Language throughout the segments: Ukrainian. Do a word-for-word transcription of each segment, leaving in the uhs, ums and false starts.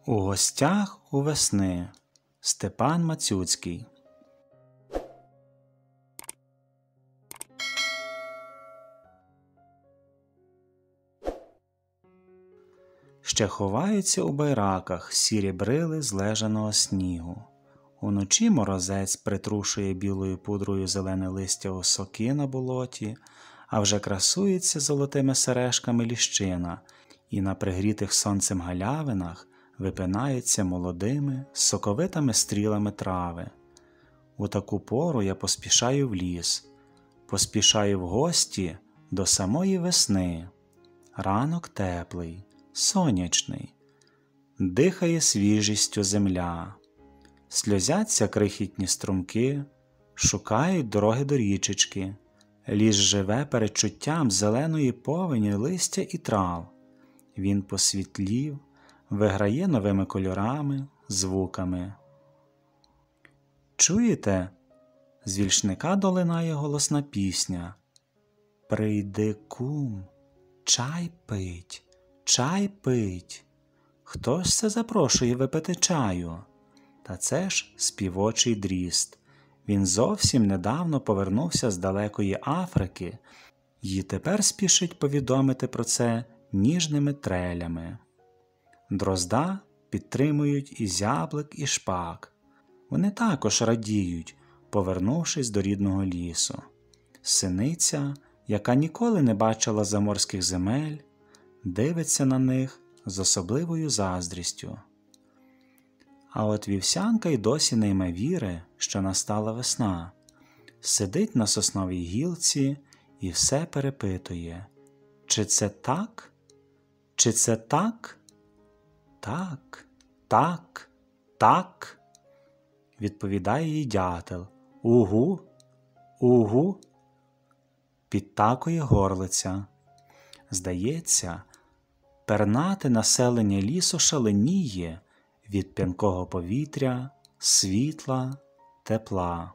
У гостях у весни. Степан Мацюцький. Ще ховаються у байраках сірі брили злежаного снігу. Уночі морозець притрушує білою пудрою зелене листя осоки на болоті, а вже красується золотими сережками ліщина, і на пригрітих сонцем галявинах випинаються молодими, соковитими стрілами трави. У таку пору я поспішаю в ліс, поспішаю в гості до самої весни. Ранок теплий, сонячний, дихає свіжістю земля. Сльозяться крихітні струмки, шукають дороги до річечки. Ліс живе передчуттям зеленої повені листя і трав. Він посвітлів, виграє новими кольорами, звуками. Чуєте? З вільшника долинає голосна пісня. Прийди, кум, чай пить, чай пить. Хто ж це запрошує випити чаю? Та це ж співочий дріст. Він зовсім недавно повернувся з далекої Африки і тепер спішить повідомити про це ніжними трелями. Дрозда підтримують і зяблик, і шпак. Вони також радіють, повернувшись до рідного лісу. Синиця, яка ніколи не бачила заморських земель, дивиться на них з особливою заздрістю. А от вівсянка й досі не йме віри, що настала весна. Сидить на сосновій гілці і все перепитує. Чи це так? Чи це так? Так, так, так, відповідає їй дятел. Угу, угу, підтакує горлиця. Здається, пернате населення лісу шаленіє від п'янкого повітря, світла, тепла.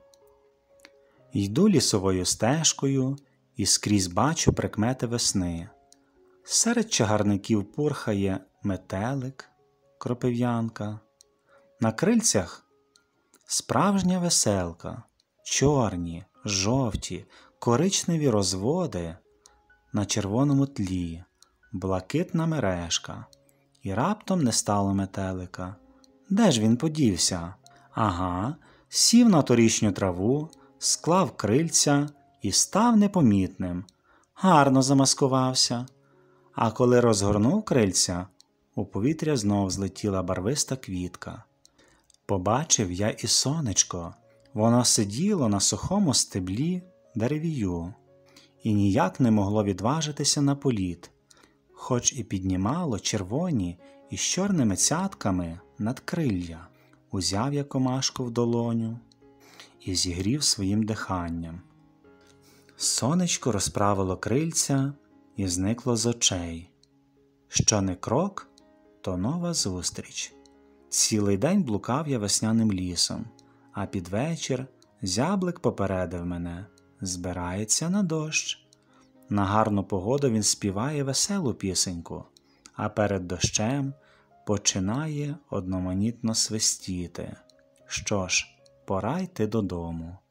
Йду лісовою стежкою і скрізь бачу прикмети весни. Серед чагарників пурхає метелик, кропив'янка. На крильцях справжня веселка, чорні, жовті, коричневі розводи на червоному тлі, блакитна мережка. І раптом не стало метелика. Де ж він подівся? Ага, сів на торішню траву, склав крильця і став непомітним. Гарно замаскувався. А коли розгорнув крильця, у повітря знов злетіла барвиста квітка. Побачив я і сонечко. Воно сиділо на сухому стеблі деревію і ніяк не могло відважитися на політ, хоч і піднімало червоні із чорними цятками надкрилля. Узяв я комашку в долоню і зігрів своїм диханням. Сонечко розправило крильця і зникло з очей. Що не крок, то нова зустріч. Цілий день блукав я весняним лісом, а під вечір зяблик попередив мене – збирається на дощ. На гарну погоду він співає веселу пісеньку, а перед дощем починає одноманітно свистіти. Що ж, пора йти додому.